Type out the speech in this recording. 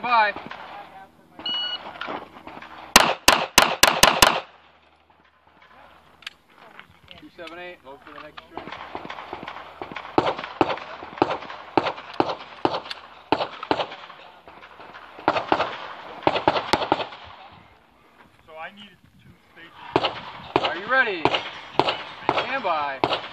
by. 278, load for the next string. So I needed 2 spaces. Are you ready? Stand by.